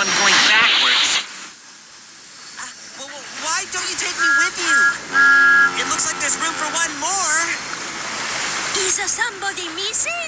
one going backwards. Why don't you take me with you? It looks like there's room for one more. Is somebody missing?